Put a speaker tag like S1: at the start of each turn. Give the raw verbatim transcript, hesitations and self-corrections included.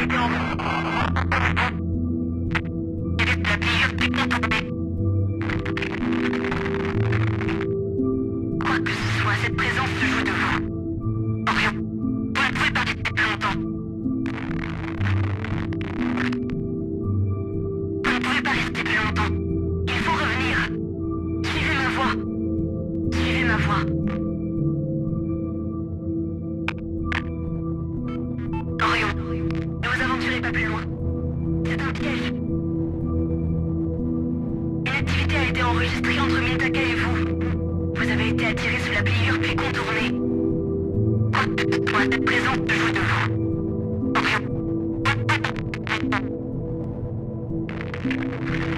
S1: été en... La pliure s'est contournée. Quoi que ce soit, cette présence se joue de vous. Orion, vous ne pouvez pas rester plus longtemps. Vous ne pouvez pas rester plus longtemps. Il faut revenir. Suivez ma voix. Suivez ma voix. Orion, ne vous aventurez pas plus loin. C'est un piège. Une activité a été enregistrée entre Mintaka et vous. Vous avez été attiré sous la pliure puis contourné. Moi, cette présence se joue de vous. Orion.